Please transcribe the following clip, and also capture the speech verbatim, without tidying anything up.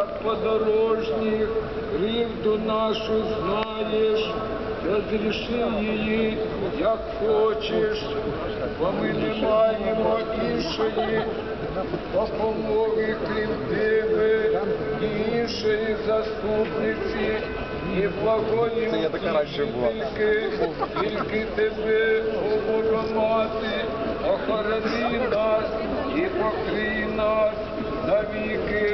як подорожніх, кривду нашу знаєш, розріши її, як хочеш, бо ми не маємо іншої допомоги, крім тебе, ні іншої заступниці, ні благої втішительки, тільки тебе, о Богомати, охорони нас і покрий нас навіки.